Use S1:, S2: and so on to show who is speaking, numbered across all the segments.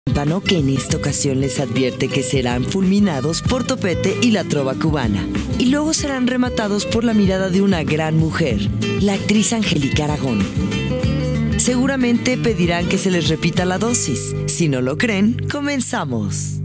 S1: Tímpano, que en esta ocasión les advierte que serán fulminados por Topete y la trova cubana. Y luego serán rematados por la mirada de una gran mujer, la actriz Angélica Aragón. Seguramente pedirán que se les repita la dosis. Si no lo creen, comenzamos.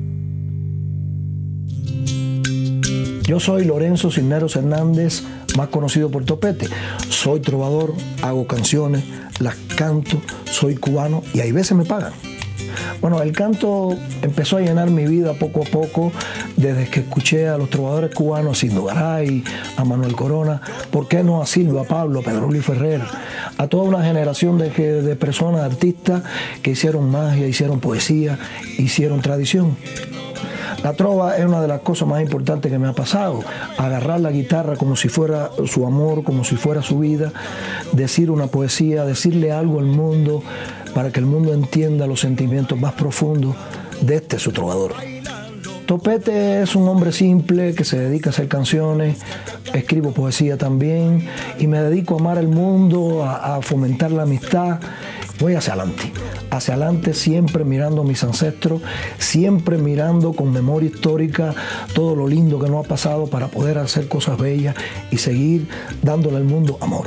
S2: Yo soy Lorenzo Cisneros Hernández, más conocido por Topete. Soy trovador, hago canciones, las canto, soy cubano y hay veces me pagan. Bueno, el canto empezó a llenar mi vida poco a poco desde que escuché a los trovadores cubanos, a Sindo Garay, a Manuel Corona, ¿por qué no a Silva, a Pablo, a Pedro Luis Ferrer? A toda una generación de personas, artistas que hicieron magia, hicieron poesía, hicieron tradición. La trova es una de las cosas más importantes que me ha pasado. Agarrar la guitarra como si fuera su amor, como si fuera su vida, decir una poesía, decirle algo al mundo para que el mundo entienda los sentimientos más profundos de su trovador. Topete es un hombre simple que se dedica a hacer canciones, escribo poesía también y me dedico a amar el mundo, a fomentar la amistad. Voy hacia adelante siempre mirando a mis ancestros, siempre mirando con memoria histórica todo lo lindo que nos ha pasado para poder hacer cosas bellas y seguir dándole al mundo amor.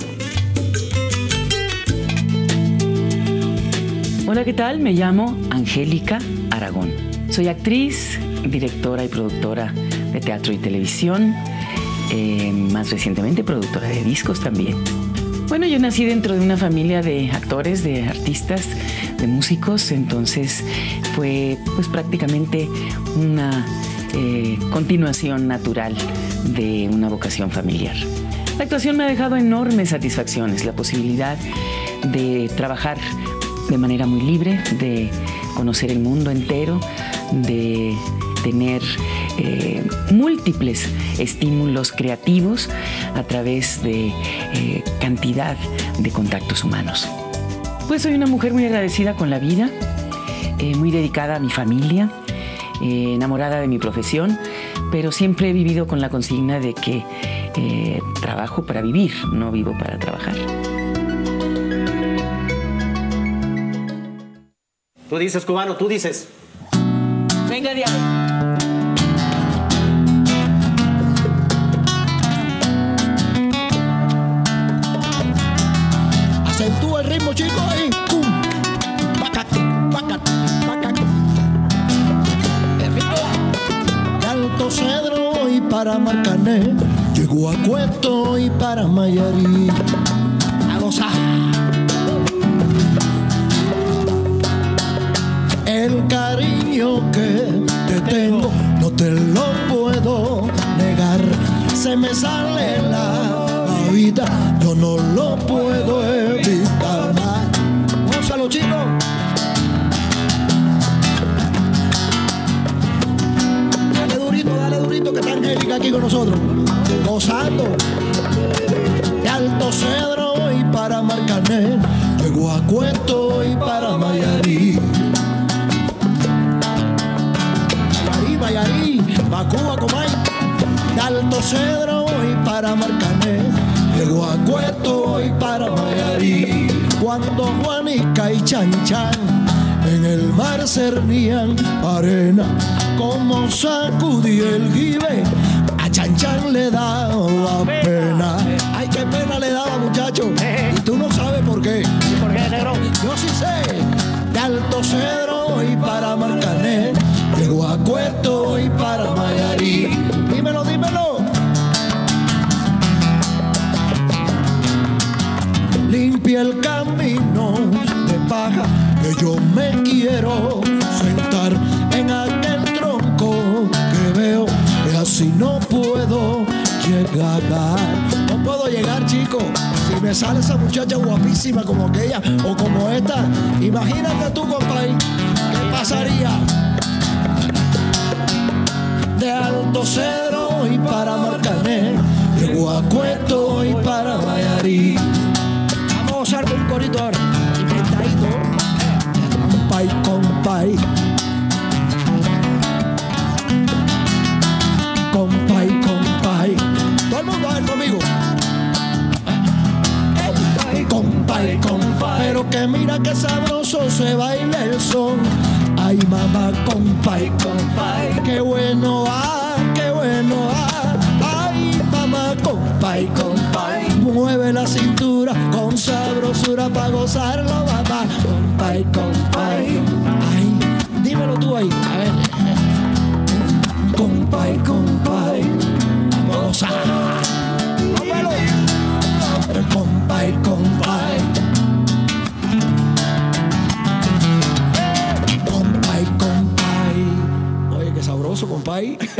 S3: Hola, ¿qué tal? Me llamo Angélica Aragón. Soy actriz, directora y productora de teatro y televisión, más recientemente productora de discos también. Bueno, yo nací dentro de una familia de actores, de artistas, de músicos, entonces fue pues prácticamente una continuación natural de una vocación familiar. La actuación me ha dejado enormes satisfacciones, la posibilidad de trabajar de manera muy libre, de conocer el mundo entero, de tener múltiples estímulos creativos a través de cantidad de contactos humanos. Pues soy una mujer muy agradecida con la vida, muy dedicada a mi familia, enamorada de mi profesión, pero siempre he vivido con la consigna de que trabajo para vivir, no vivo para trabajar.
S4: Tú dices, cubano, tú dices.
S3: Venga de ahí.
S2: Acentúa el ritmo, chicos, ahí. De Alto Cedro y para Marcané, llegó a Cueto y para Mayarí. A gozar. El cariño que te tengo no te lo puedo negar. Se me sale la vida, yo no lo puedo evitar. Gózalo, chicos. Dale durito que está Angélica aquí con nosotros. Gozando. De Alto Cedro y para Marcané, llegó a Cueto y para Mayarí. Mayarí, Bacuba, Comay, de Alto Cedro y para Marcané, llegó a Cueto y para Mayarí. Cuando Juanica y Chan Chan en el mar cernían arena, como sacudí el jibe, a Chan Chan le daba pena. Ay, qué pena le daba, muchacho. Y tú no sabes por qué.
S4: ¿Y por qué, negro?
S2: Yo sí sé. De Alto Cedro y para Marcané, llegó a Cueto y para Mayarí. Dímelo, dímelo. Limpia el camino de paja que yo me quiero sentar en aquel tronco que veo, que así no puedo llegar. No puedo llegar, chicos. Si me sale esa muchacha guapísima como aquella o como esta, imagínate tú, compadre, ¿qué pasaría? De Alto Cedro y para Marcané, llegó a Cueto y para Mayarí. Vamos a gozar con un corito ahora. Inventadito. Compay, compay. Compay, compay. Todo el mundo a ver conmigo. Compay, compay. Pero que mira que sabroso se baila el son. Ay, Ay, mamá, compay, compay, qué bueno, qué bueno, ay, mamá, compay, compay, mueve la cintura con sabrosura para gozarlo, mamá, compay, compay, ay, dímelo tú ahí, a ver, compay, compay, vamos a gozar, vámonos, compay, compay. Sabroso, compay.
S4: Es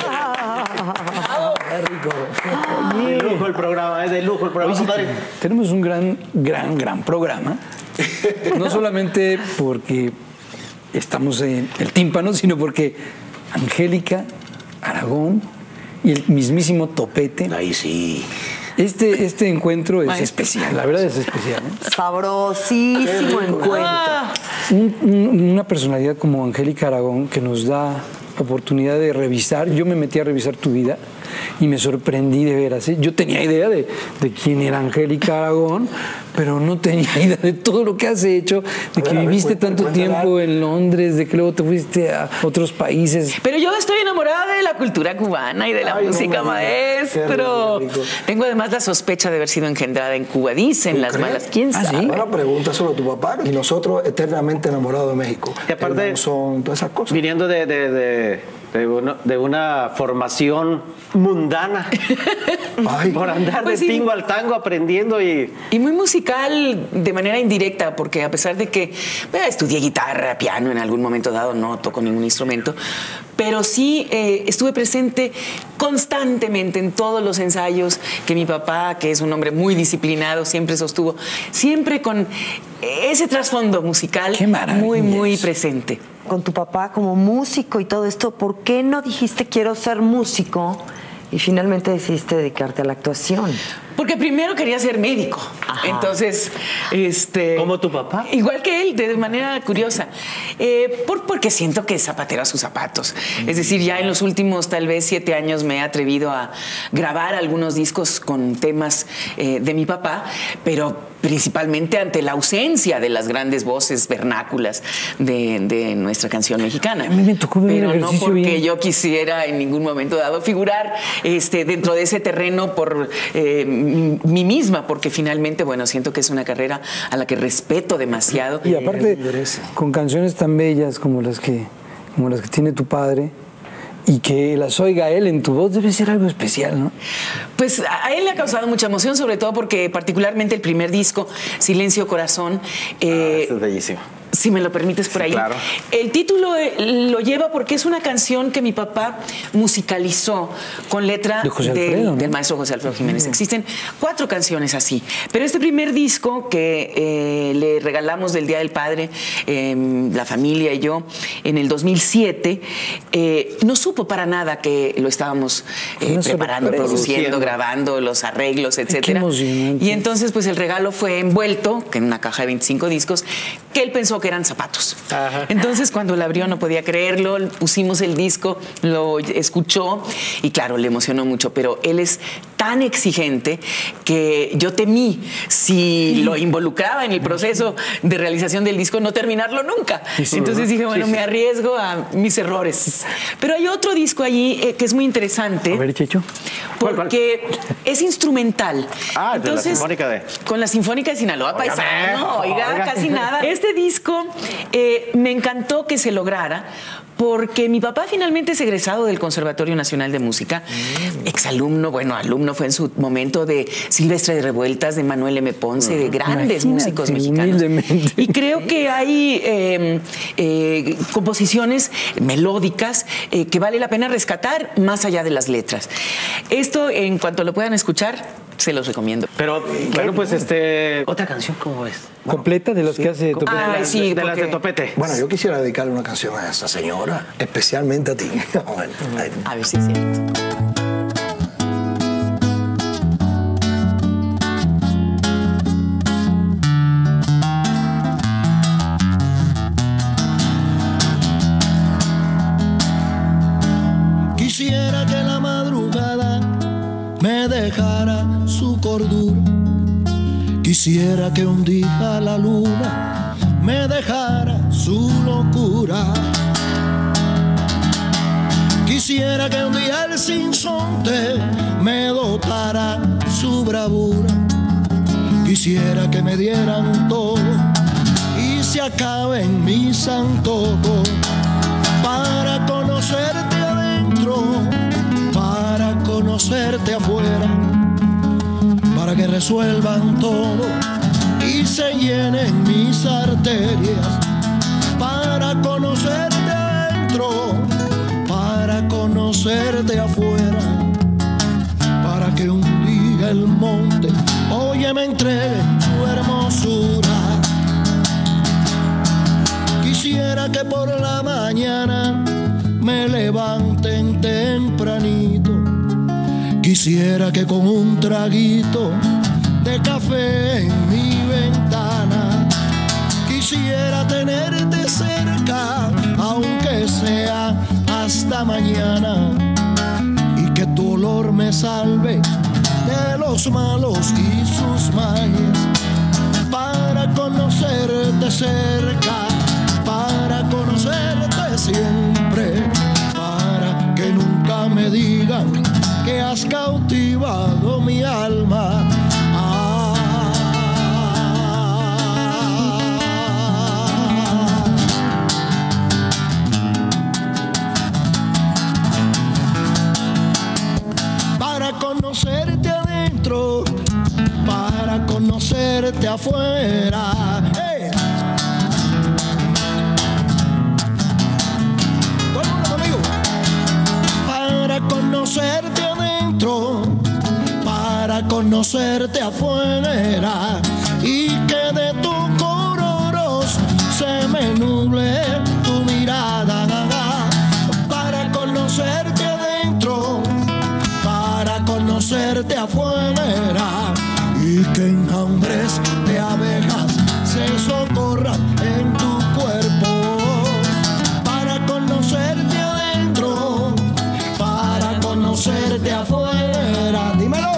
S4: de lujo el programa, es de lujo el programa.
S5: Tenemos un gran programa. No solamente porque estamos en el tímpano, sino porque Angélica Aragón y el mismísimo Topete.
S4: Ahí sí.
S5: Este encuentro es especial, la verdad es especial, ¿eh?
S1: Sabrosísimo encuentro.
S5: Una personalidad como Angélica Aragón que nos da la oportunidad de revisar. Yo me metí a revisar tu vida y me sorprendí de ver así. Yo tenía idea de quién era Angélica Aragón, pero no tenía idea de todo lo que has hecho, de que viviste tanto tiempo en Londres, de que luego te fuiste a otros países.
S3: Pero yo estoy enamorada de la cultura cubana y de la música, maestro. Tengo además la sospecha de haber sido engendrada en Cuba, dicen las malas. ¿Quién sabe?
S5: ¿Sí?
S2: Ahora pregunta sobre tu papá y nosotros eternamente enamorados de México.
S4: Y aparte,
S2: son todas esas cosas.
S4: Viniendo de una formación mundana.
S2: Ay.
S4: Por andar
S3: Pues
S4: de
S3: sí.
S4: tingo al tango aprendiendo y
S3: muy musical de manera indirecta, porque a pesar de que estudié guitarra, piano en algún momento dado, no toco ningún instrumento, pero sí estuve presente constantemente en todos los ensayos que mi papá, que es un hombre muy disciplinado, siempre sostuvo, siempre con ese trasfondo musical muy presente.
S1: Con tu papá como músico y todo esto, ¿por qué no dijiste quiero ser músico y finalmente decidiste dedicarte a la actuación?
S3: Porque primero quería ser médico. Ajá. Entonces,
S4: ¿como tu papá?
S3: Igual que él, de manera curiosa. Porque siento que zapatero a sus zapatos. Es decir, ya en los últimos tal vez 7 años me he atrevido a grabar algunos discos con temas de mi papá, pero principalmente ante la ausencia de las grandes voces vernáculas de nuestra canción mexicana.
S5: A mí me tocó ver
S3: pero
S5: el
S3: no
S5: ejercicio
S3: porque
S5: bien.
S3: yo quisiera en ningún momento dado figurar dentro de ese terreno por mí misma, porque finalmente, bueno, siento que es una carrera a la que respeto demasiado.
S5: Y aparte, con canciones tan bellas como las que tiene tu padre, y que las oiga él en tu voz, debe ser algo especial, ¿no?
S3: Pues a él le ha causado mucha emoción, sobre todo porque particularmente el primer disco, Silencio Corazón,
S4: eso es bellísimo.
S3: Si me lo permites por ahí.
S4: Claro.
S3: El título lo lleva porque es una canción que mi papá musicalizó con letra
S5: de José Alfredo, ¿no?
S3: del maestro José Alfredo Jiménez. Existen 4 canciones así. Pero este primer disco que le regalamos del Día del Padre, la familia y yo, en el 2007, no supo para nada que lo estábamos preparando, produciendo, grabando, los arreglos, etcétera. Y entonces, pues el regalo fue envuelto, que en una caja de 25 discos, que él pensó que eran zapatos. Ajá. Entonces, cuando la abrió no podía creerlo, pusimos el disco, lo escuchó y claro, le emocionó mucho, pero él es tan exigente que yo temí, si lo involucraba en el proceso de realización del disco, no terminarlo nunca. Entonces dije, bueno, me arriesgo a mis errores. Pero hay otro disco allí que es muy interesante.
S5: A ver, Checho.
S3: Porque es instrumental.
S4: Entonces, de la Sinfónica de...
S3: Con la Sinfónica de Sinaloa, paisano, oiga, casi nada. Este disco me encantó que se lograra porque mi papá finalmente es egresado del Conservatorio Nacional de Música, exalumno, bueno, alumno fue en su momento de Silvestre de Revueltas, de Manuel M. Ponce, de grandes músicos mexicanos. Y creo que hay composiciones melódicas que vale la pena rescatar más allá de las letras. Esto, en cuanto lo puedan escuchar, se los recomiendo.
S4: Pero, bueno, pues otra canción, ¿cómo ves?
S5: ¿Completa de las que hace Topete?
S3: Sí,
S4: de las de Topete.
S2: Bueno, yo quisiera dedicarle una canción a esa señora, especialmente a ti.
S3: A ver si es cierto.
S2: Quisiera que la madrugada me dejara su cordura. Quisiera que un día la luna me dejara
S6: su locura. Quisiera que un día el sinsonte me dotara su bravura. Quisiera que me dieran todo y se acaben mis antojos, para conocerte adentro, para conocerte afuera, para que resuelvan todo y se llenen mis arterias, para conocerte adentro, para conocerte afuera, para que un día el monte, oye, me entregue su hermosura. Quisiera que por la mañana me levanten tempranito. Quisiera que con un traguito de café en mi ventana, quisiera tenerte cerca, aunque sea hasta mañana, y que tu olor me salve de los malos y sus mañas, para conocerte cerca, para conocerte siempre, para que nunca me digan que has cautivado mi alma. Para conocerte adentro, para conocerte afuera. ¡Hey! Todo el mundo conmigo. Para conocerte adentro, para conocerte afuera, y que de tus cororos se me nuble tu mirada. Para conocerte adentro, para conocerte afuera, y que enjambres de abejas se socorran en tu cuerpo. Para conocerte adentro, para conocerte afuera. Dímelo.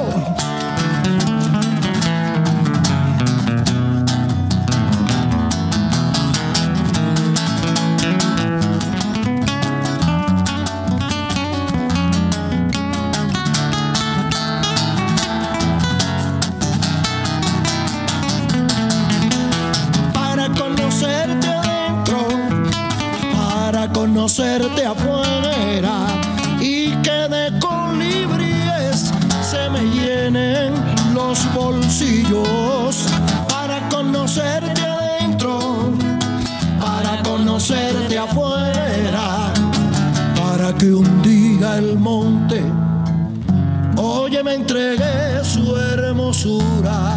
S6: Conocerte afuera, y que de colibríes se me llenen los bolsillos. Para conocerte adentro, para conocerte afuera, para que un día el monte, oye, me entregue su hermosura.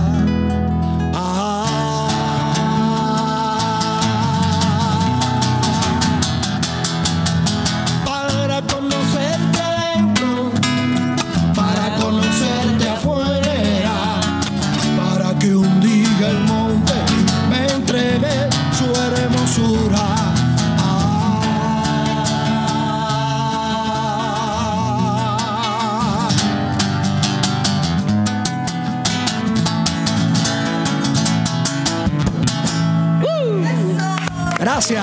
S6: Gracias.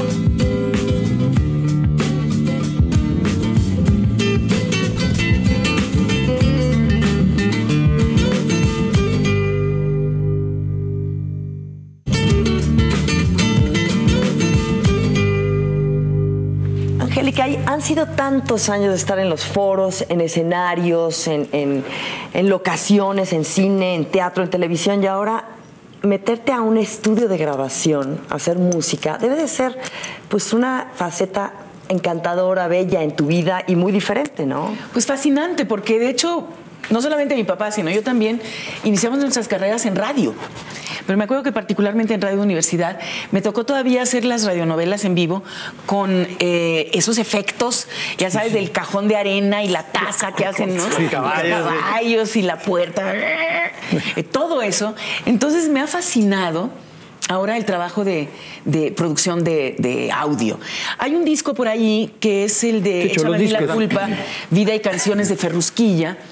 S1: Angélica, han sido tantos años de estar en los foros, en escenarios, en locaciones, en cine, en teatro, en televisión, y ahora meterte a un estudio de grabación, hacer música, debe de ser pues una faceta encantadora, bella en tu vida y muy diferente, ¿no?
S3: Pues fascinante, porque de hecho, no solamente mi papá, sino yo también, iniciamos nuestras carreras en radio. Pero me acuerdo que particularmente en Radio Universidad me tocó todavía hacer las radionovelas en vivo con esos efectos, ya sabes, del cajón de arena y la taza que hacen, ¿no?
S4: Sí, caballos
S3: Y la puerta, todo eso. Entonces me ha fascinado ahora el trabajo de producción de audio. Hay un disco por ahí que es el de Échame a mí la culpa, Vida y canciones de Ferrusquilla,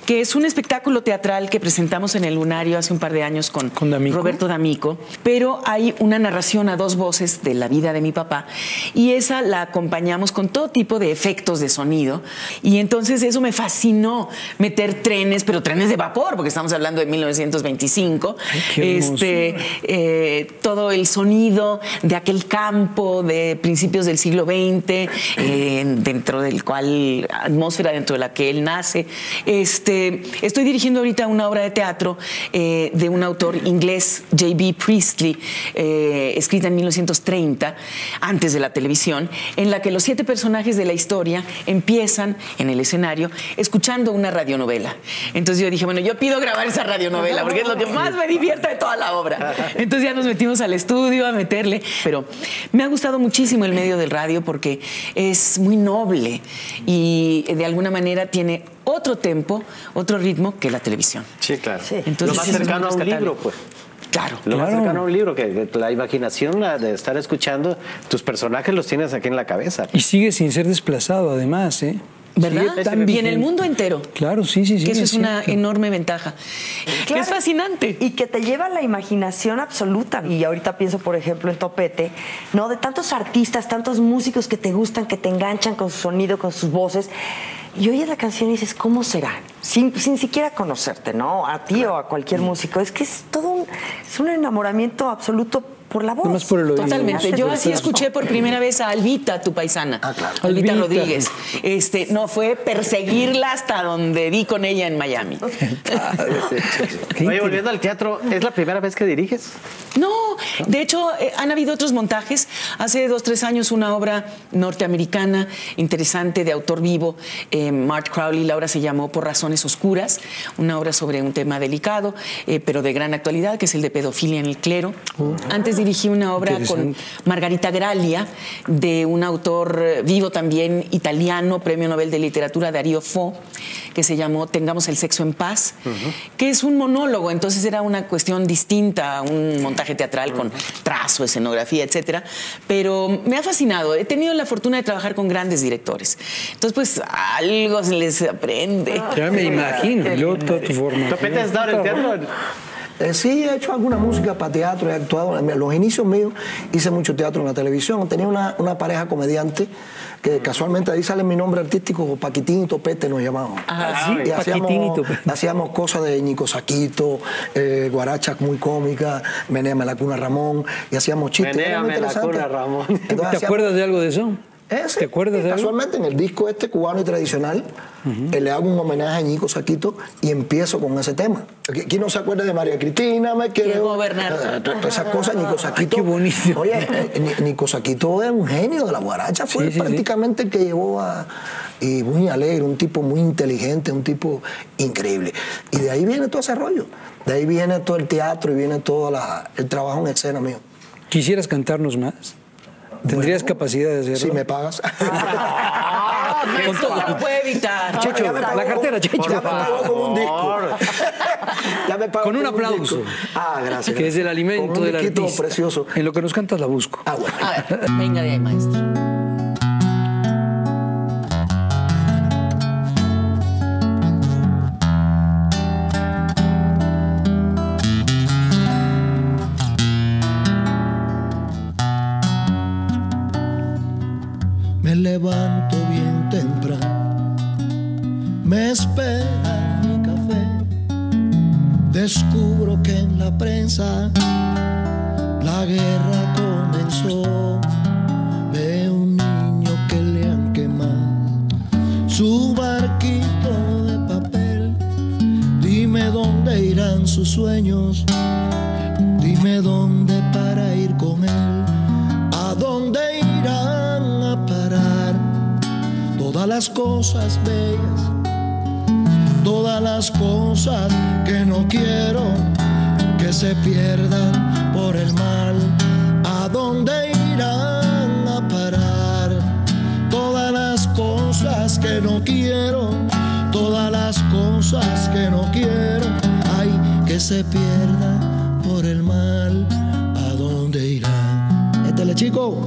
S3: que es un espectáculo teatral que presentamos en el Lunario hace un par de años con
S5: D'Amico.
S3: Roberto D'Amico, pero hay una narración a dos voces de la vida de mi papá y esa la acompañamos con todo tipo de efectos de sonido y entonces eso me fascinó, meter trenes, pero trenes de vapor, porque estamos hablando de 1925.
S5: Ay, qué hermoso.
S3: Todo el sonido de aquel campo de principios del siglo XX, dentro del cual, atmósfera dentro de la que él nace. Estoy dirigiendo ahorita una obra de teatro de un autor inglés, J.B. Priestley, escrita en 1930, antes de la televisión, en la que los 7 personajes de la historia empiezan en el escenario escuchando una radionovela. Entonces yo dije, bueno, yo pido grabar esa radionovela porque es lo que más me divierte de toda la obra. Entonces ya nos metimos al estudio a meterle, pero me ha gustado muchísimo el medio del radio porque es muy noble y de alguna manera tiene otro tempo, otro ritmo que la televisión.
S4: Sí, claro.
S1: Sí.
S3: Entonces,
S4: lo más
S3: es
S4: cercano a un
S3: rescatable.
S4: libro, pues.
S3: Claro.
S4: Lo más
S5: Claro.
S4: cercano a un libro, que la imaginación de estar escuchando, tus personajes los tienes aquí en la cabeza.
S5: Y sigue sin ser desplazado, además, ¿eh?
S3: ¿Verdad?
S5: Sigue tan
S3: Y en el
S5: vigente.
S3: mundo entero.
S5: Claro, sí.
S3: Que eso es una
S5: cierto.
S3: enorme ventaja.
S1: Claro.
S3: Es fascinante.
S1: Y que te lleva a la imaginación absoluta. Y ahorita pienso, por ejemplo, en Topete, ¿no? De tantos artistas, tantos músicos que te gustan, que te enganchan con su sonido, con sus voces. Y oyes la canción y dices, ¿cómo será? Sin siquiera conocerte, ¿no? A ti o a cualquier músico. Es que es todo es un enamoramiento absoluto por la voz.
S5: Nomás por el oído.
S3: Totalmente. Yo así escuché por primera vez a Albita, tu paisana.
S2: Ah, claro.
S3: Albita
S5: Albita.
S3: Rodríguez. No, fue perseguirla hasta donde di con ella en Miami.
S4: Oye, volviendo al teatro, ¿es la primera vez que diriges?
S3: No, de hecho, han habido otros montajes. Hace 2 o 3 años una obra norteamericana interesante de autor vivo, Mart Crowley, la obra se llamó Por razones oscuras, una obra sobre un tema delicado, pero de gran actualidad, que es el de pedofilia en el clero. Antes dirigí una obra con
S5: Interesante.
S3: Margarita Graglia, de un autor vivo también italiano, Premio Nobel de Literatura, Dario Fo, que se llamó Tengamos el sexo en paz, que es un monólogo, entonces era una cuestión distinta a un montaje teatral con trazo, escenografía, etcétera, pero me ha fascinado. He tenido la fortuna de trabajar con grandes directores, entonces pues algo se les aprende.
S5: Ya me imagino. Yo toda tu forma.
S4: ¿Topete has estado en el teatro?
S2: Sí, he hecho alguna música para teatro, he actuado. En los inicios míos hice mucho teatro en la televisión. Tenía una pareja comediante que casualmente ahí sale mi nombre artístico, Paquitín y Topete nos llamábamos.
S3: Ah,
S5: sí,
S2: Y
S5: Paquitín y Topete.
S2: hacíamos cosas de Ñico Saquito, guarachas muy cómicas, Menéame la cuna Ramón, y hacíamos chistes. Era muy
S4: Menéame la
S2: interesante.
S4: cuna Ramón.
S2: Entonces
S5: ¿Te
S2: hacíamos-
S5: acuerdas de algo de eso?
S2: Sí,
S5: ¿Te acuerdas de algo?
S2: Casualmente en el disco cubano y tradicional, le hago un homenaje a Ñico Saquito y empiezo con ese tema. ¿Quién no se acuerda de María Cristina? Me quiere
S3: Quiero gobernar.
S2: Todas esas cosas, Ñico Saquito.
S5: Qué bonito.
S2: Oye, Ñico Saquito es un genio de la guaracha, fue
S5: Sí, sí,
S2: prácticamente el que llevó a... Y muy alegre, un tipo muy inteligente, un tipo increíble. Y de ahí viene todo ese rollo. De ahí viene todo el teatro y viene todo el trabajo en escena mío.
S5: ¿Quisieras cantarnos más? ¿Tendrías capacidad de hacerlo?
S2: Si me pagas.
S3: Con todo, no puede evitar.
S5: Checho,
S2: Ya me pagó
S5: la cartera,
S2: con-
S5: Checho.
S2: Ya me pagó con un disco. Ya me pagó
S5: Con un
S2: con
S5: aplauso.
S2: disco. Gracias.
S5: Que es el alimento
S2: Con un
S5: del
S2: disquito
S5: artista.
S2: precioso.
S5: En lo que nos cantas la busco.
S2: Bueno.
S3: A ver, venga de ahí, maestro.
S6: Me levanto bien temprano, me espera mi café. Descubro que en la prensa la guerra comenzó. Veo un niño que le han quemado su barquito de papel. Dime dónde irán sus sueños, dime dónde para ir con él. ¿A dónde irán a parar todas las cosas bellas, todas las cosas que no quiero que se pierdan por el mal? ¿A dónde irán a parar todas las cosas que no quiero, todas las cosas que no quiero, ay, que se pierdan por el mal? ¿A dónde irán? Éstale, chico.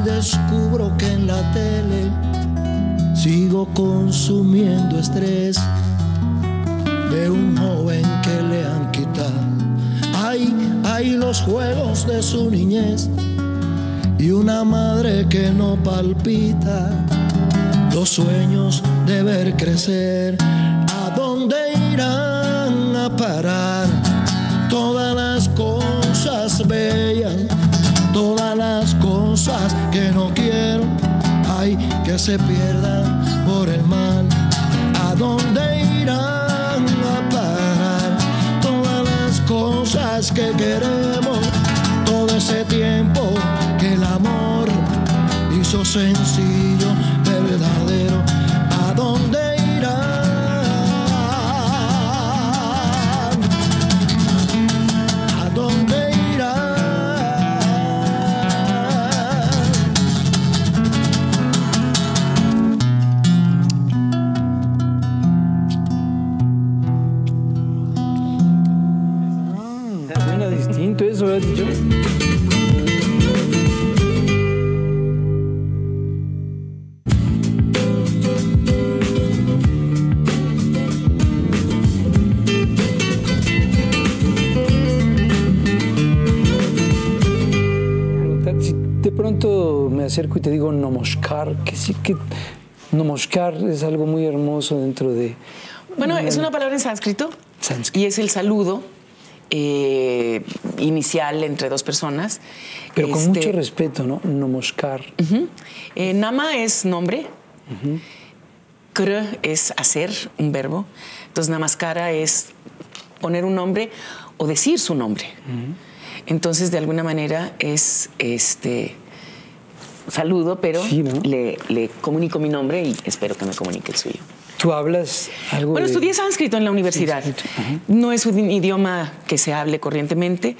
S6: descubro que en la tele sigo consumiendo estrés de un joven que le han quitado. Hay los juegos de su niñez y una madre que no palpita los sueños de ver crecer. ¿A dónde irán a parar todas las cosas bellas, todas las cosas que no quiero? Ay, que se pierdan por el mal. ¿A dónde irán a parar todas las cosas que queremos? Todo ese tiempo que el amor hizo sencillo, verdadero. ¿A dónde irán? ¿A dónde irán?
S5: Suena distinto eso, ¿has dicho? Si de pronto me acerco y te digo Namaskar, que sí que Namaskar es algo muy hermoso dentro de...
S3: Bueno, es una palabra en sánscrito,
S5: Sánscrito.
S3: y es el saludo inicial entre dos personas.
S5: Pero con mucho respeto, ¿no? Namaskar.
S3: Nama es nombre, kr es hacer, un verbo. Entonces, namaskara es poner un nombre o decir su nombre. Entonces, de alguna manera es saludo, pero
S5: Sí, ¿no?
S3: le comunico mi nombre y espero que me comunique el suyo.
S5: ¿Tú hablas algo
S3: Bueno,
S5: de...?
S3: estudié sánscrito en la universidad.
S5: Sánscrito, ajá.
S3: No es un idioma que se hable corrientemente,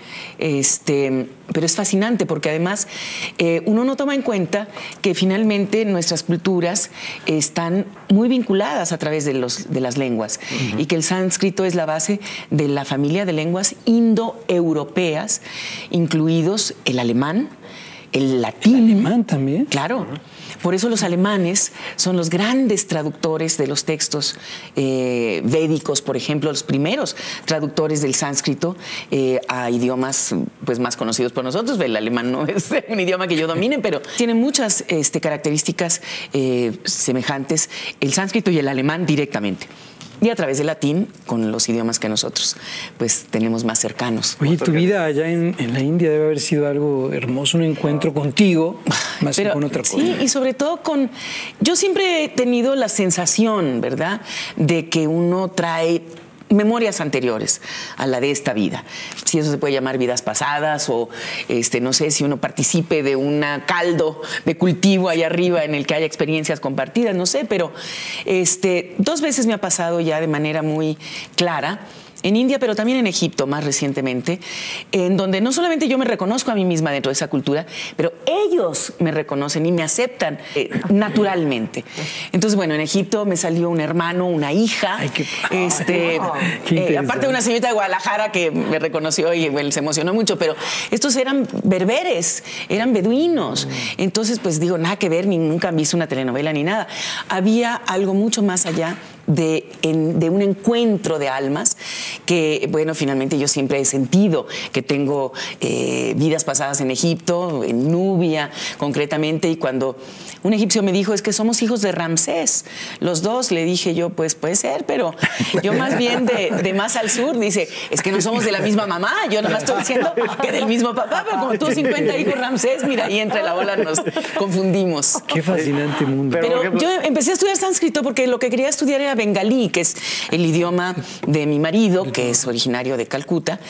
S3: pero es fascinante porque además uno no toma en cuenta que finalmente nuestras culturas están muy vinculadas a través de las lenguas y que el sánscrito es la base de la familia de lenguas indoeuropeas, incluidos el alemán, el latín.
S5: ¿El alemán también?
S3: Claro. Por eso los alemanes son los grandes traductores de los textos védicos, por ejemplo, los primeros traductores del sánscrito a idiomas pues, más conocidos por nosotros. El alemán no es un idioma que yo domine, pero tiene muchas características semejantes el sánscrito y el alemán directamente. Y a través del latín, con los idiomas que nosotros pues tenemos más cercanos.
S5: Oye, tu vida allá en la India debe haber sido algo hermoso, un encuentro contigo, más que con otra cosa.
S3: Sí, y sobre todo con... Yo siempre he tenido la sensación, ¿verdad?, de que uno trae memorias anteriores a la de esta vida. Si eso se puede llamar vidas pasadas o no sé si uno participe de un caldo de cultivo allá arriba en el que haya experiencias compartidas, no sé, pero 2 veces me ha pasado ya de manera muy clara en India, pero también en Egipto más recientemente, en donde no solamente yo me reconozco a mí misma dentro de esa cultura, pero ellos me reconocen y me aceptan naturalmente. Entonces, bueno, en Egipto me salió un hermano, una hija,
S5: Ay, qué
S3: aparte de una señorita de Guadalajara que me reconoció y bueno, se emocionó mucho, pero estos eran berberes, eran beduinos. Entonces, pues digo, nada que ver, ni nunca han visto una telenovela ni nada. Había algo mucho más allá de un encuentro de almas que, bueno, finalmente yo siempre he sentido que tengo vidas pasadas en Egipto, en Nubia concretamente, y cuando un egipcio me dijo, es que somos hijos de Ramsés, los dos, le dije yo, pues puede ser, pero yo más bien de más al sur, dice, es que no somos de la misma mamá, yo nada más estoy diciendo que del mismo papá, pero como tú 50 hijos Ramsés, mira, ahí entre la bola nos confundimos.
S5: Qué fascinante mundo.
S3: Pero yo empecé a estudiar sánscrito porque lo que quería estudiar era bengalí, que es el idioma de mi marido, que es originario de Calcuta,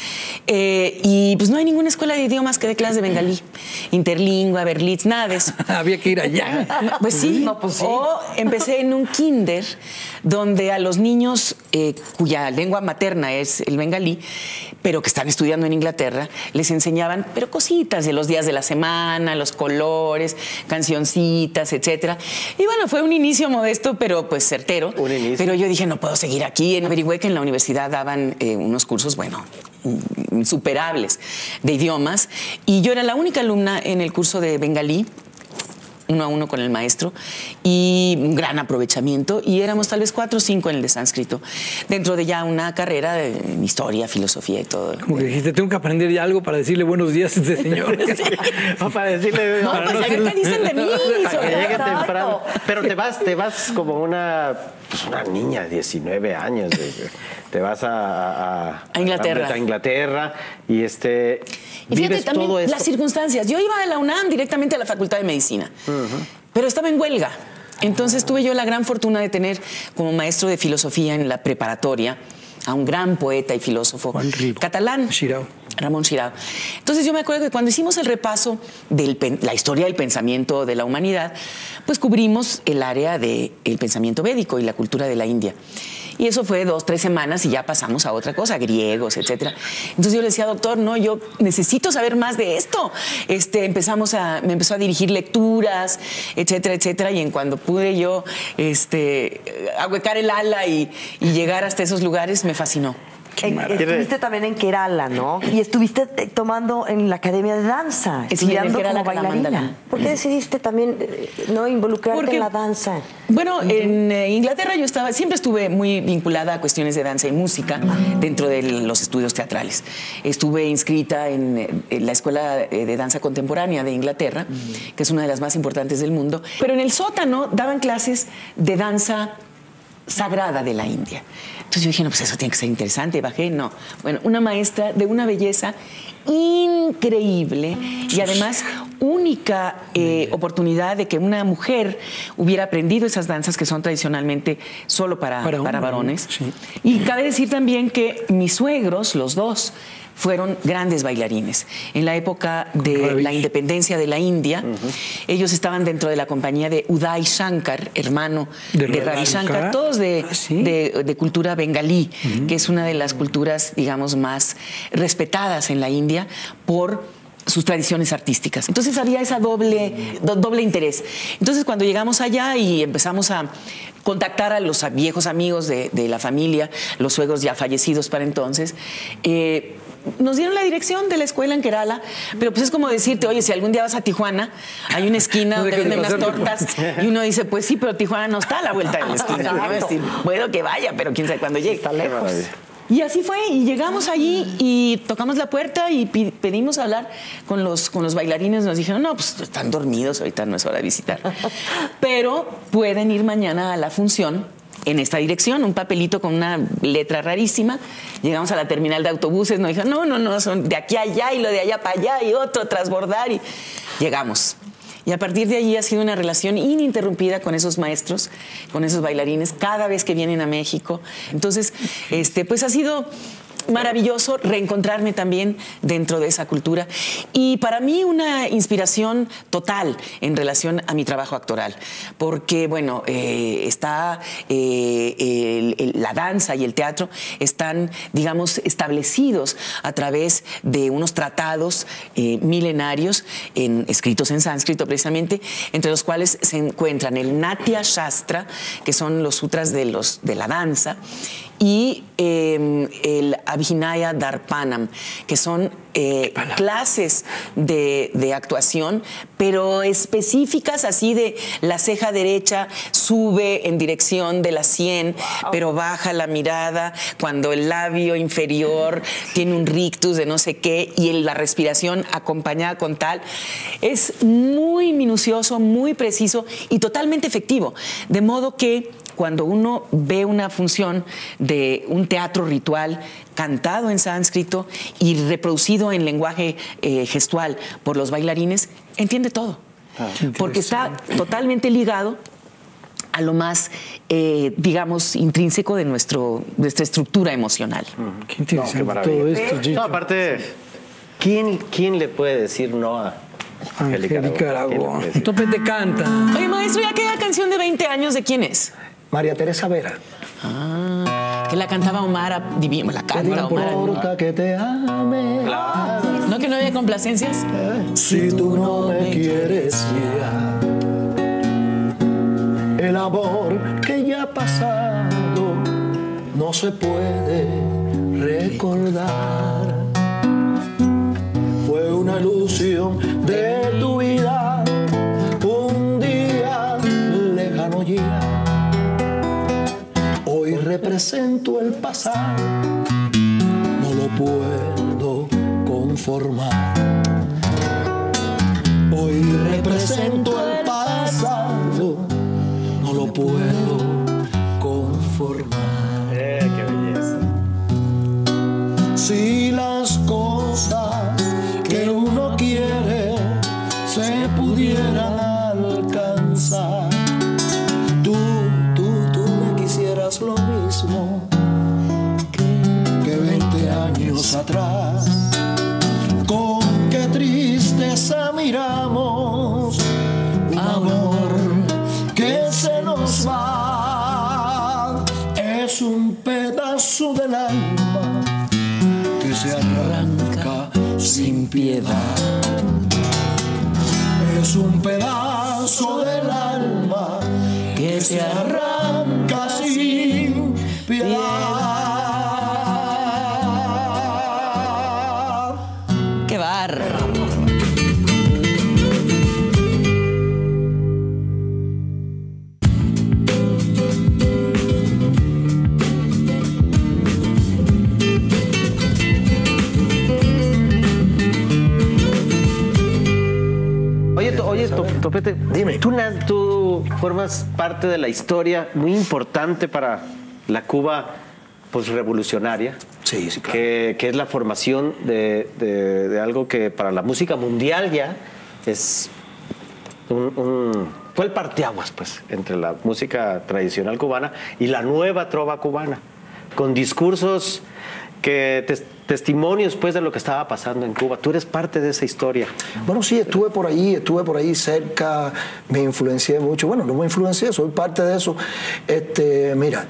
S3: y pues no hay ninguna escuela de idiomas que dé clases de bengalí, interlingua, berlitz, nada de eso.
S5: Había que ir allá.
S3: Pues sí, o empecé en un kinder donde a los niños cuya lengua materna es el bengalí, pero que están estudiando en Inglaterra, les enseñaban pero cositas de los días de la semana, los colores, cancioncitas, etcétera. Y bueno, fue un inicio modesto, pero pues certero.
S4: Un inicio.
S3: Pero yo dije, no puedo seguir aquí. Averigüé que en la universidad daban unos cursos, bueno, insuperables de idiomas, y yo era la única alumna en el curso de bengalí. uno a uno con el maestro, y un gran aprovechamiento, y éramos tal vez 4 o 5 en el de sánscrito, dentro de ya una carrera en historia, filosofía y todo.
S5: Como que dijiste, tengo que aprender ya algo para decirle buenos días a este señor.
S3: Sí.
S4: O para decirle...
S3: No, pues a ver qué dicen de mí.
S4: Para que llegue
S1: Exacto.
S4: temprano. Pero te vas como una niña de 19 años. Te vas a
S3: Inglaterra.
S4: A Inglaterra y
S3: Y fíjate
S4: vives
S3: también
S4: todo esto.
S3: las circunstancias. Yo iba de la UNAM directamente a la Facultad de Medicina, pero estaba en huelga. Entonces tuve yo la gran fortuna de tener como maestro de filosofía en la preparatoria a un gran poeta y filósofo catalán,
S5: Xirau.
S3: Ramón Xirau. Entonces yo me acuerdo que cuando hicimos el repaso de la historia del pensamiento de la humanidad, pues cubrimos el área del pensamiento védico y la cultura de la India. Y eso fue 2 o 3 semanas y ya pasamos a otra cosa, griegos, etcétera. Entonces yo le decía, doctor, no, yo necesito saber más de esto. Me empezó a dirigir lecturas, etcétera, etcétera. Y en cuando pude yo ahuecar el ala y llegar hasta esos lugares, me fascinó.
S1: Estuviste también en Kerala, ¿no? Y estuviste tomando en la Academia de Danza,
S3: Sí,
S1: estudiando
S3: en Kerala,
S1: como bailarina.
S3: Kalamandalam.
S1: ¿Por qué decidiste también no involucrarte en la danza?
S3: Bueno, en Inglaterra yo siempre estuve muy vinculada a cuestiones de danza y música dentro de los estudios teatrales. Estuve inscrita en la Escuela de Danza Contemporánea de Inglaterra, que es una de las más importantes del mundo. Pero en el sótano daban clases de danza sagrada de la India. Entonces yo dije, no, pues eso tiene que ser interesante. Bajé, no. Bueno, una maestra de una belleza increíble y además única oportunidad de que una mujer hubiera aprendido esas danzas que son tradicionalmente solo para varones.
S5: Sí.
S3: Y cabe decir también que mis suegros, los dos, fueron grandes bailarines. En la época de la independencia de la India, ellos estaban dentro de la compañía de Uday Shankar, hermano de Ravi Shankar, todos de cultura bengalí, que es una de las culturas, digamos, más respetadas en la India por sus tradiciones artísticas. Entonces había esa doble interés. Entonces cuando llegamos allá y empezamos a contactar a los viejos amigos de la familia, los suegros ya fallecidos para entonces, nos dieron la dirección de la escuela en Kerala, pero pues es como decirte, oye, si algún día vas a Tijuana, hay una esquina donde venden unas tortas, y uno dice, pues sí, pero Tijuana no está a la vuelta de la esquina. ¿No? Es decir, puedo que vaya, pero quién sabe cuándo llegue. Está lejos. Y así fue, y llegamos allí y tocamos la puerta y pedimos hablar con los bailarines. Nos dijeron, no, pues están dormidos, ahorita no es hora de visitar. Pero pueden ir mañana a la función en esta dirección, un papelito con una letra rarísima. Llegamos a la terminal de autobuses, nos dijeron, no, son de aquí a allá y lo de allá para allá y otro, transbordar, y llegamos. Y a partir de allí ha sido una relación ininterrumpida con esos maestros, con esos bailarines, cada vez que vienen a México. Entonces, pues ha sido maravilloso reencontrarme también dentro de esa cultura y para mí una inspiración total en relación a mi trabajo actoral, porque bueno, la danza y el teatro están, digamos, establecidos a través de unos tratados milenarios escritos en sánscrito precisamente, entre los cuales se encuentran el Natya Shastra, que son los sutras de la danza, y el Abhinaya Darpanam, que son clases de actuación, pero específicas, así de la ceja derecha sube en dirección de la sien, pero baja la mirada cuando el labio inferior tiene un rictus de no sé qué, y la respiración acompañada con tal. Es muy minucioso, muy preciso y totalmente efectivo, de modo que cuando uno ve una función de un teatro ritual cantado en sánscrito y reproducido en lenguaje gestual por los bailarines, entiende todo. Porque está totalmente ligado a lo más, digamos, intrínseco de nuestra estructura emocional.
S5: Qué interesante todo esto, Gito.
S4: No, aparte, ¿quién le puede decir no a
S5: Angélica Aragón? Topete canta.
S3: Oye, maestro, ¿y aquella canción de 20 años de quién es?
S2: María Teresa Vera.
S3: Que la cantaba Omar, la canta
S2: No
S3: Omar.
S2: importa que te ame.
S3: ¿No que no había complacencias?
S2: Si tú no me quieres ya. El amor que ya ha pasado no se puede recordar. Fue una ilusión de tu vida. Un día pasado no lo puedo conformar. Hoy represento el pasado, no lo puedo conformar.
S4: ¡Qué belleza!
S2: Si las cosas que uno quiere se pudieran alcanzar, tú me quisieras lo mismo que 20 años atrás. Con qué tristeza miramos un amor que se nos va. Es un pedazo del alma que se arranca sin piedad. Es un pedazo del alma que se arranca sin piedad.
S1: ¡Qué bárbaro!
S4: Oye, Topete,
S2: Dime.
S4: Tú formas parte de la historia muy importante para la Cuba posrevolucionaria.
S2: Sí, claro.
S4: Que es la formación de algo que para la música mundial ya es fue el parteaguas, pues, entre la música tradicional cubana y la nueva trova cubana, con discursos testimonios, pues, de lo que estaba pasando en Cuba. Tú eres parte de esa historia.
S2: Bueno, sí, estuve por ahí cerca, me influencié mucho. Bueno, no me influencié, soy parte de eso. Mira,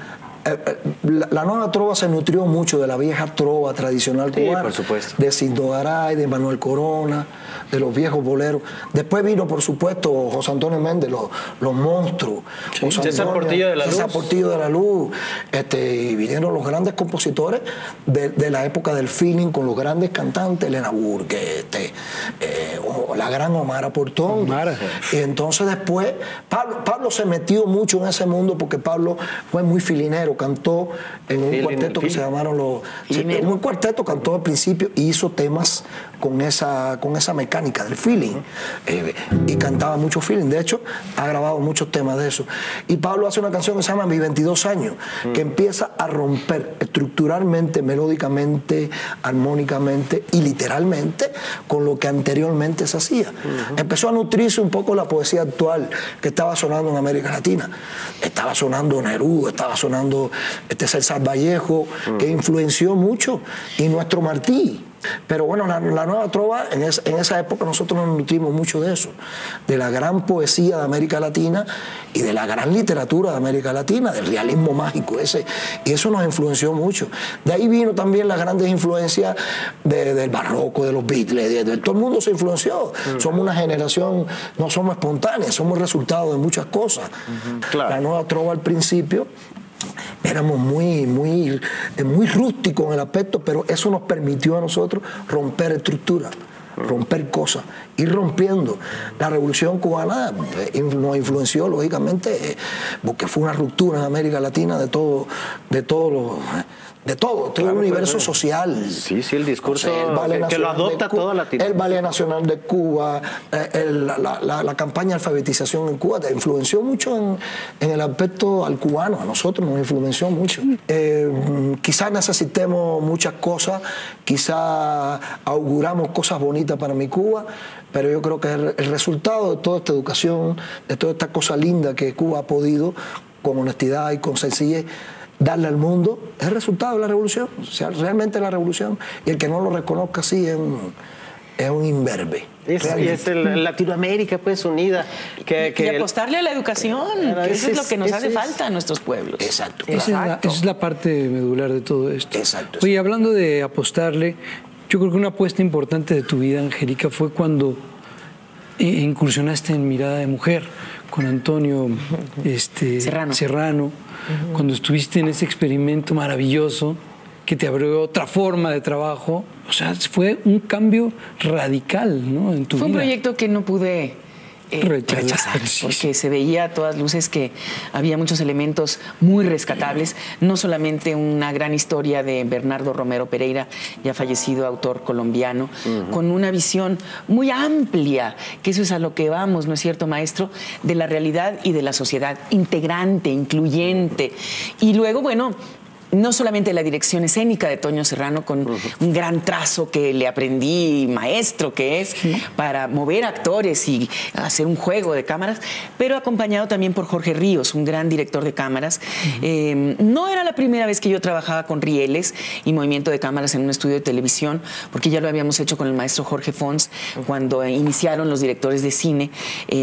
S2: la nueva trova se nutrió mucho de la vieja trova tradicional cubana.
S4: Sí, por supuesto.
S2: De Cindo Garay, de Manuel Corona, de los viejos boleros. Después vino, por supuesto, José Antonio Méndez, los monstruos.
S4: Sí. César Portillo de la Luz.
S2: César Portillo de la Luz. Y vinieron los grandes compositores de la época del feeling, con los grandes cantantes, Elena Burguete, la gran Omara Portón. Y entonces después, Pablo se metió mucho en ese mundo porque Pablo fue muy filinero, cantó en un cuarteto que se llamaron en un cuarteto cantó al principio y hizo temas con esa mecánica del feeling, y cantaba mucho feeling. De hecho, ha grabado muchos temas de eso. Y Pablo hace una canción que se llama Mis 22 años, que empieza a romper estructuralmente, melódicamente, armónicamente y literalmente con lo que anteriormente se hacía. Empezó a nutrirse un poco la poesía actual que estaba sonando en América Latina. Estaba sonando Neruda, estaba sonando César Vallejo, que influenció mucho, y nuestro Martí. Pero bueno, la nueva trova, en esa época nosotros nos nutrimos mucho de eso, de la gran poesía de América Latina y de la gran literatura de América Latina, del realismo mágico ese, y eso nos influenció mucho. De ahí vino también las grandes influencias del barroco, de los Beatles, todo el mundo se influenció. Somos una generación, no somos espontáneos, somos resultado de muchas cosas. Claro. La nueva trova al principio éramos muy rústicos en el aspecto, pero eso nos permitió a nosotros romper estructuras, romper cosas, ir rompiendo. La Revolución Cubana nos influenció, lógicamente, porque fue una ruptura en América Latina de todo el universo social.
S4: Sí, el discurso, o sea, que lo adopta toda Latinoamérica. El
S2: Ballet Nacional de Cuba, la campaña de alfabetización en Cuba, te influenció mucho en el aspecto al cubano, a nosotros nos influenció mucho. Quizás necesitemos muchas cosas, quizás auguramos cosas bonitas para mi Cuba, pero yo creo que el resultado de toda esta educación, de toda esta cosa linda que Cuba ha podido, con honestidad y con sencillez, darle al mundo, es el resultado de la revolución, o sea, realmente la revolución, y el que no lo reconozca así es un imberbe.
S4: Es Latinoamérica, pues, unida.
S3: Y apostarle a la educación, que eso es lo que nos hace falta a nuestros pueblos.
S2: Exacto.
S5: Esa es la parte medular de todo esto.
S2: Exacto.
S5: Oye, hablando de apostarle, yo creo que una apuesta importante de tu vida, Angélica, fue cuando incursionaste en Mirada de Mujer con Antonio Serrano, cuando estuviste en ese experimento maravilloso que te abrió otra forma de trabajo. O sea, fue un cambio radical, ¿no?, en tu vida.
S3: Fue un proyecto que no pude rechazar,
S5: Sí,
S3: porque se veía a todas luces que había muchos elementos muy rescatables, no solamente una gran historia de Bernardo Romero Pereira, ya fallecido, autor colombiano, con una visión muy amplia, que eso es a lo que vamos, ¿no es cierto, maestro?, de la realidad y de la sociedad, integrante, incluyente. Y luego, bueno, no solamente la dirección escénica de Toño Serrano, con un gran trazo que le aprendí, maestro que es, para mover actores y hacer un juego de cámaras, pero acompañado también por Jorge Ríos, un gran director de cámaras. No era la primera vez que yo trabajaba con rieles y movimiento de cámaras en un estudio de televisión, porque ya lo habíamos hecho con el maestro Jorge Fons cuando iniciaron los directores de cine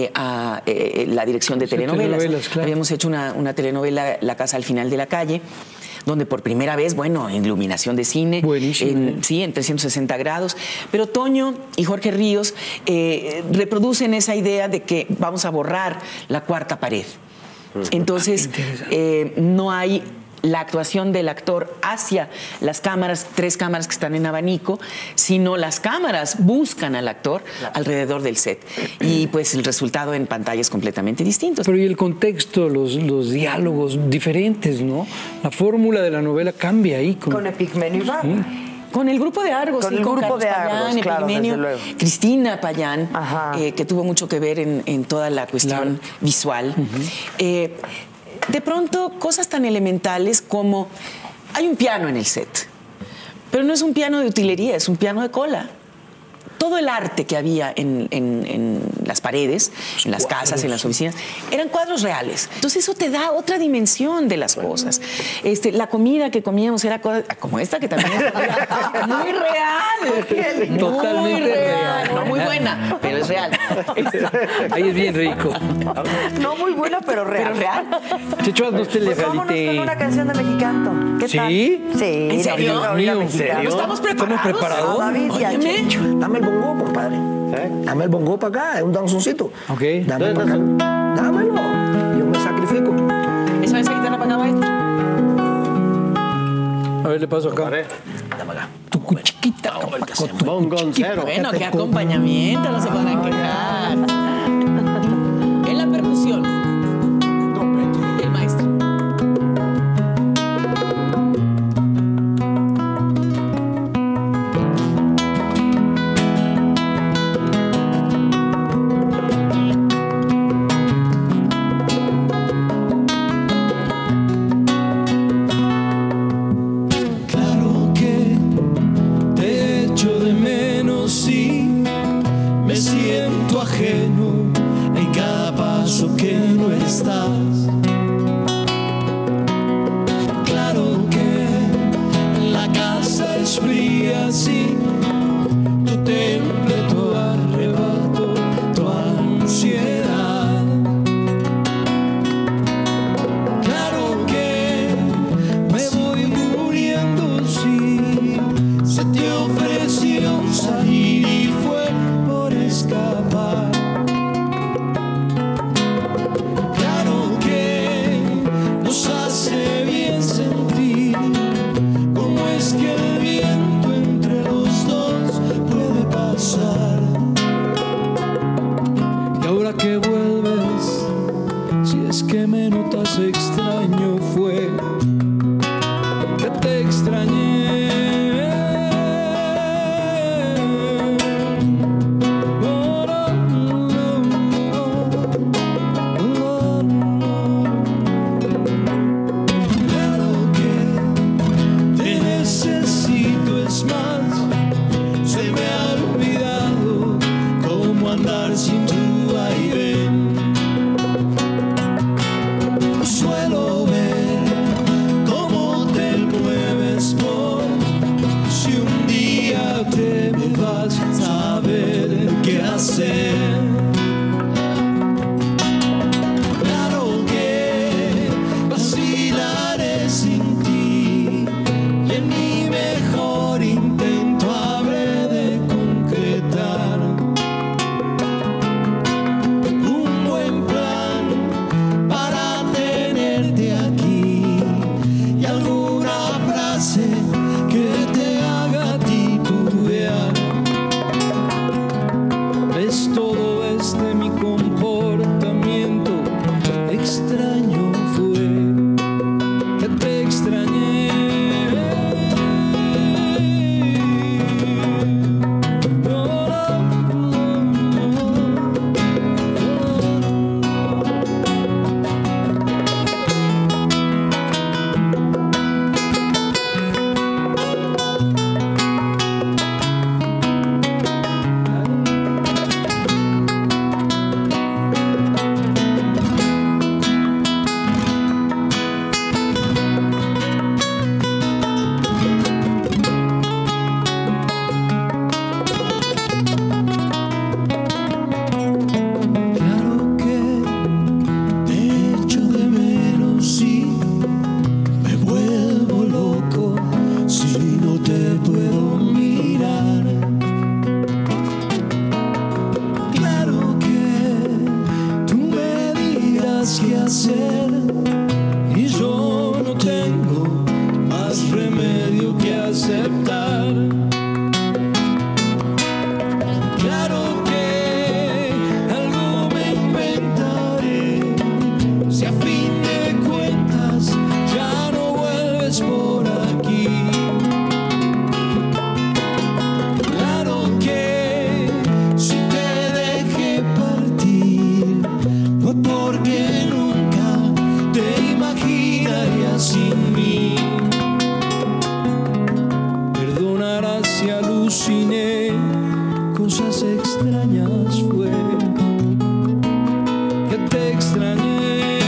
S3: la dirección de telenovelas. Claro. Habíamos hecho una telenovela, La Casa al Final de la Calle, donde por primera vez, bueno, en iluminación de cine, sí, en 360 grados, pero Toño y Jorge Ríos reproducen esa idea de que vamos a borrar la cuarta pared. Entonces, no hay la actuación del actor hacia las cámaras, 3 cámaras que están en abanico, sino las cámaras buscan al actor alrededor del set. Y pues el resultado en pantalla es completamente distinto.
S5: Pero y el contexto, los diálogos diferentes, ¿no? La fórmula de la novela cambia ahí.
S7: Con Epigmenio Ibarra.
S3: Con el grupo de Argos,
S7: con el grupo de Argos, claro,
S3: Epigmenio, Cristina Payán, que tuvo mucho que ver en toda la cuestión visual. De pronto, cosas tan elementales como hay un piano en el set, pero no es un piano de utilería, es un piano de cola. Todo el arte que había en las paredes, en las casas, en las oficinas, eran cuadros reales. Entonces eso te da otra dimensión de las cosas. La comida que comíamos era como esta, que también es muy real.
S5: Totalmente
S3: muy
S5: real.
S3: No muy buena, pero es real.
S5: Ahí es bien rico.
S7: No muy buena, pero real.
S3: Pero real.
S5: Checho, no te le
S7: Pues vámonos con una canción de Mexicanto. ¿Qué tal?
S5: ¿Sí?
S7: Sí.
S3: ¿En serio?
S5: ¿En serio?
S3: ¿No estamos preparados?
S7: David y a
S3: Óyeme.
S7: Checho.
S2: Dame el bongo, compadre. Dame el bongo para acá, es un danzoncito.
S5: Ok.
S2: Dame para acá. Dámelo. Yo me sacrifico.
S3: ¿Esa guitarra para acá, maestro?
S5: A ver, le paso acá.
S2: Dame acá.
S5: Tu cuchiquita.
S4: Bongoncero.
S3: Bueno, qué acompañamiento, no se podrán quejar. En la percusión, el maestro.
S6: Claro que te echo de menos y me siento ajeno en cada paso que no estás. Claro que la casa es fría, sí, tu temple, tu arrebato, tu ansiedad. Claro que me voy muriendo, sí, se te ofreció salir y fue por escapar. Claro que nos hace bien sentir cómo es que el viento entre los dos puede pasar. Y ahora que vuelves, si es que me notas extraño, fue que te extrañé. Claro que te necesito, es más, se me ha olvidado cómo andar sin tu vaivén. Suelo ver más que hacer y yo no tengo más remedio que aceptar. Claro que algo me inventaré, si a fin de cuentas ya no vuelves por aquí. Claro que si te dejé partir fue porque nunca te imaginarías sin mí. Perdonarás si aluciné, cosas extrañas fue que te extrañé.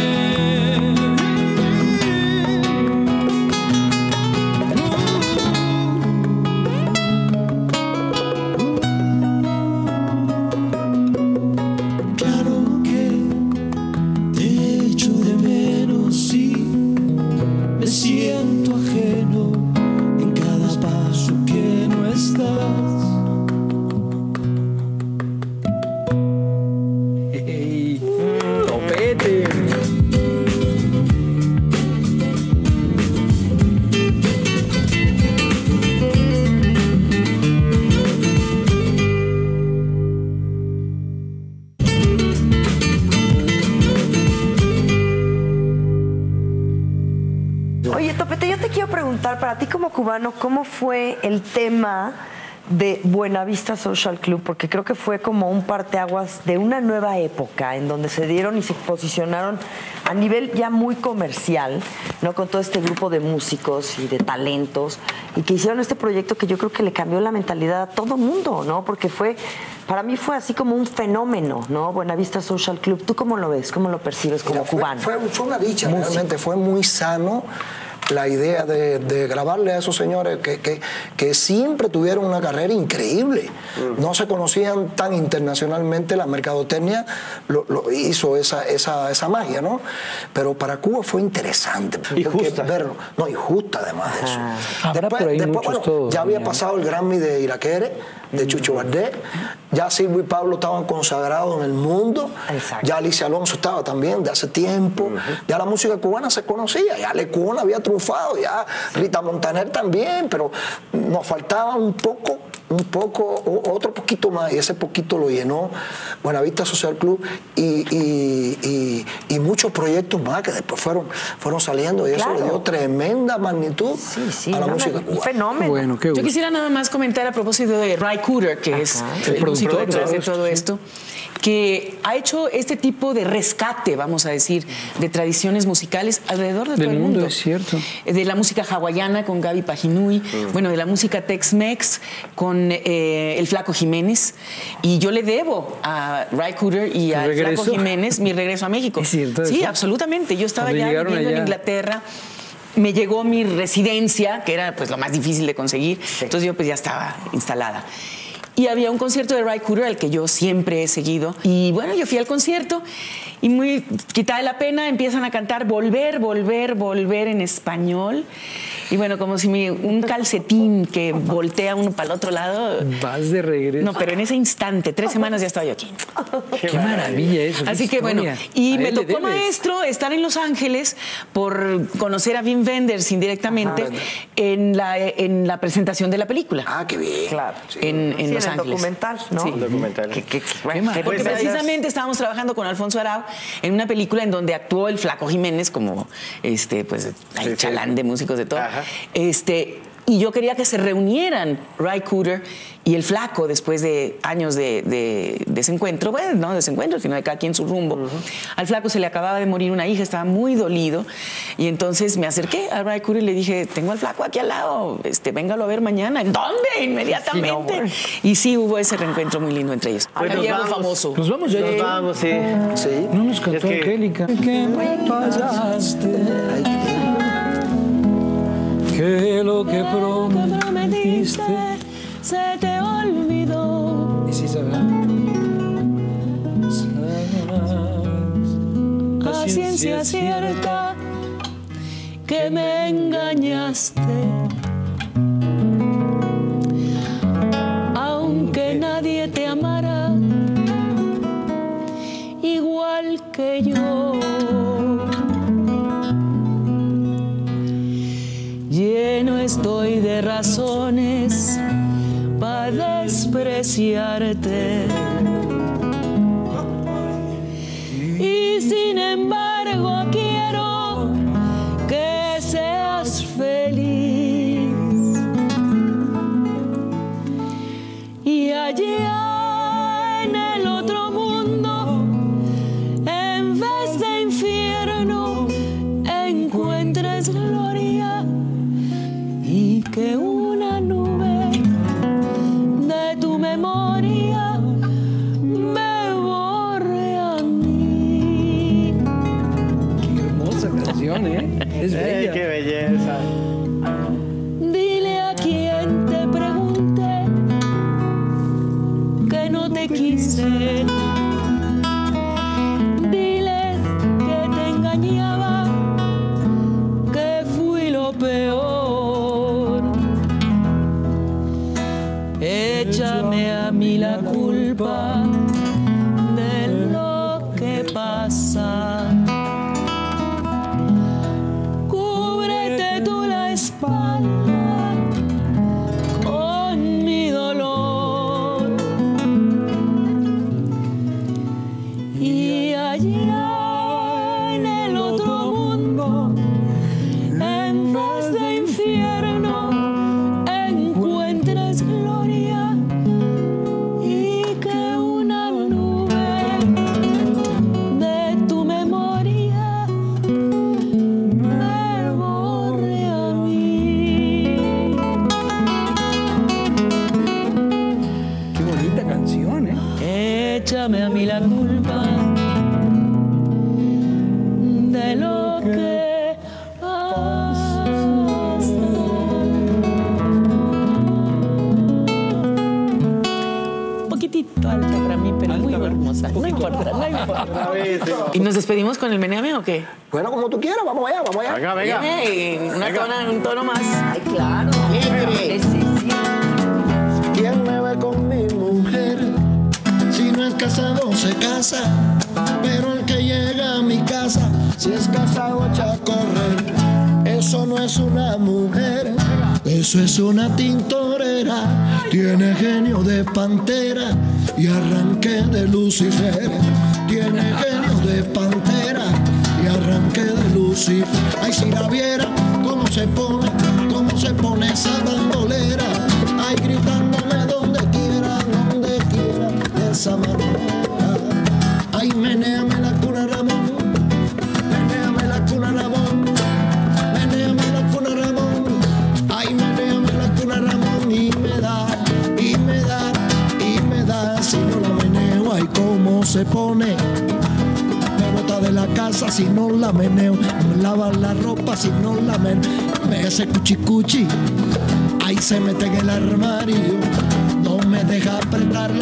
S6: Claro que te echo de menos, sí, me siento ajeno en cada paso que no estás.
S5: Hey, Topete.
S7: Oye, Topete, yo te quiero preguntar, para ti como cubano, ¿cómo fue el tema de Buenavista Social Club? Porque creo que fue como un parteaguas de una nueva época en donde se dieron y se posicionaron a nivel ya muy comercial, ¿no? Con todo este grupo de músicos y de talentos, y que hicieron este proyecto que yo creo que le cambió la mentalidad a todo mundo, ¿no? Porque para mí fue así como un fenómeno, ¿no? Buenavista Social Club. ¿Tú cómo lo ves? ¿Cómo lo percibes como cubano?
S2: Fue una dicha, realmente fue muy sano la idea de grabarle a esos señores que siempre tuvieron una carrera increíble. No se conocían tan internacionalmente, la mercadotecnia lo hizo esa magia, ¿no? Pero para Cuba fue interesante.
S4: Y justa.
S2: Verlo. No, y justa además de eso.
S5: Habrá por ahí muchos todos,
S2: ya había
S5: ¿no?
S2: pasado el Grammy de Iraquere, de Chucho Valdés, ya Silvio y Pablo estaban consagrados en el mundo.
S7: Exacto.
S2: Ya Alicia Alonso estaba también de hace tiempo, ya la música cubana se conocía, ya Lecuona había triunfado, ya Rita Montaner también, pero nos faltaba otro poquito más, y ese poquito lo llenó Buenavista Social Club y muchos proyectos más que después fueron saliendo, y eso le dio tremenda magnitud a la música cubana.
S7: Un fenómeno.
S5: Bueno, qué
S3: Yo
S5: gusto.
S3: quisiera nada más comentar a propósito de Ry Cooder, que es el músico detrás de todo esto, que ha hecho este tipo de rescate, vamos a decir, de tradiciones musicales alrededor de todo el mundo.
S5: Es cierto.
S3: De la música hawaiana con Gaby Pajinui, bueno, de la música Tex-Mex con el Flaco Jiménez. Y yo le debo a Ry Cooder y al Flaco Jiménez mi regreso a México.
S5: ¿Es cierto
S3: Sí,
S5: eso?
S3: absolutamente. Yo estaba
S5: Cuando
S3: ya
S5: llegaron
S3: viviendo en
S5: allá.
S3: Inglaterra. Me llegó mi residencia, que era pues lo más difícil de conseguir. Entonces yo pues ya estaba instalada. Y había un concierto de Ry Cooder al que yo siempre he seguido. Y bueno, yo fui al concierto y muy quitada de la pena empiezan a cantar Volver, Volver, Volver en español. Y bueno, como si un calcetín que voltea uno para el otro lado.
S5: Vas de regreso.
S3: No, pero en ese instante, 3 semanas ya estaba yo aquí.
S5: Qué maravilla eso.
S3: Así que bueno, y me tocó maestro estar en Los Ángeles por conocer a Wim Wenders indirectamente en la presentación de la película.
S2: Ah, qué bien.
S7: Claro.
S3: En Los
S7: el
S3: Ángeles.
S7: documental, ¿no?
S3: Sí.
S4: Documental.
S3: Porque precisamente estábamos trabajando con Alfonso Arau en una película en donde actuó el Flaco Jiménez como pues el chalán de músicos de todo.
S4: Ajá.
S3: Y yo quería que se reunieran Ry Cooder y el Flaco después de años de desencuentro, bueno, no desencuentro, sino de cada quien su rumbo. Al Flaco se le acababa de morir una hija, estaba muy dolido, y entonces me acerqué a Ry Cooder y le dije, tengo al Flaco aquí al lado, véngalo a ver mañana. ¿En dónde? Inmediatamente. Sí, no, y sí, hubo ese reencuentro muy lindo entre ellos.
S4: Pues
S3: Diego famoso.
S5: Nos vamos ya.
S4: Nos vamos, sí.
S5: No nos cantó
S4: Es que-
S5: Angélica. ¿Qué me pasaste? Que lo que prometiste
S3: se te olvidó.
S5: Y sí sabrás.
S3: A ciencia cierta que me engañaste. Aunque nadie te amara igual
S8: igual que yo. Lleno estoy de razones para despreciarte. Y sin embargo quiero que seas feliz. Y allá en el otro mundo, en vez de infierno, encuentres gloria y que una nube de tu memoria me borre a mí.
S5: Qué hermosa canción, ¿eh? Es bella.
S4: ¡Qué belleza!
S8: Dile a quien te pregunte que no te quise. Dile que te engañaba, que fui lo peor. Échame a mí la culpa de lo que pasa. Cúbrete tú la espalda con mi dolor. Y allá en el otro mundo, en vez de infierno, encuentres gloria y que una nube de tu memoria me borre a mí.
S5: Qué bonita canción, ¿eh?
S8: Échame a mí la culpa de lo que pasa. Un poquitito alta para mí, pero muy hermosa. No importa, no importa. ¿Y nos despedimos con el meneame o qué?
S2: Bueno, como tú quieras, vamos allá, vamos allá.
S4: Venga, venga.
S8: Viene un tono más.
S7: Ay, claro.
S1: Alegre.
S7: Sí, sí.
S6: ¿Quién me ve con mi mujer? Si no es casado se casa, pero el que llega a mi casa, si es casado echa a correr. Eso no es una mujer, eso es una tintorera. Tiene genio de pantera y arranque de Lucifer. Tiene genio de pantera y arranque de Lucifer. Ay, si la viera cómo se pone esa bandolera. Ay, gritándome donde quiera, de esa manera. Ay, menéame la cuna Ramón, menéame la cuna Ramón, menéame la cuna Ramón. Ay, menéame la cuna Ramón y me da, y me da, y me da. Si no la meneo, ay, cómo se pone. Me bota de la casa si no la meneo, me lava la ropa si no la meneo, me hace cuchicuchi, ahí se mete en el armario, no me deja apretarla.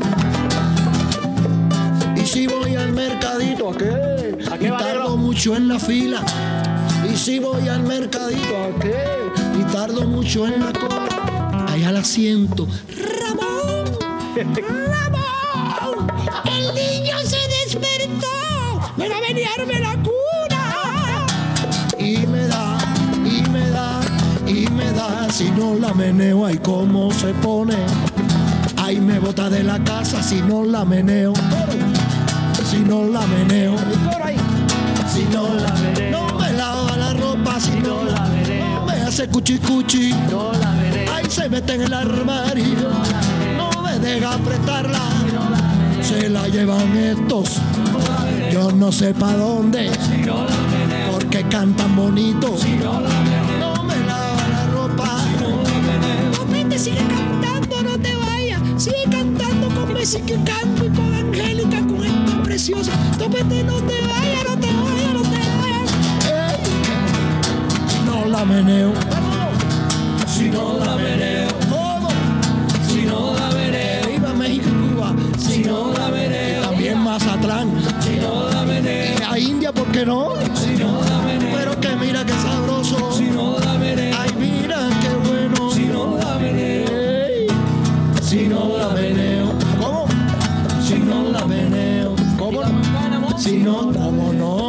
S6: Y si voy al mercadito, ¿a qué? Y tardo mucho en la fila. Y si voy al mercadito, ¿a qué? Y tardo mucho en la cola. Ahí al asiento, Ramón, Ramón, el niño se despertó. Me va a venirme la cuna. Y me da, y me da, y me da. Si no la meneo, ay, cómo se pone. Ay, me bota de la casa si no la meneo. Si no la meneo. Si no la meneo. No me lava la ropa si no la meneo. No me hace cuchicuchi. No la meneo. Ay, se mete en el armario. No me deja apretarla. Se la llevan estos. Yo no sé pa' dónde, porque cantan bonito. No me lava la ropa. Topete, sigue cantando, no te vayas. Sigue cantando con Messi que canto y con Angélica con esta preciosa. Topete, no te vayas, no te vayas, no te vayas. No la meneo. Si no la meneo. ¿Cómo? Si no la meneo. Viva México y Cuba. Si no la meneo. Y también Mazatlán. Si no la meneo. Y a India, ¿por qué no? Si no la meneo. Pero que mira qué sabroso. Si no la meneo. Ay, mira qué bueno. Si no la meneo. Si no la meneo. ¿Cómo? Si no la meneo. ¿Cómo?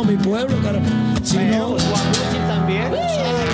S6: mi pueblo, cara. Si no,
S4: Guamuchi también.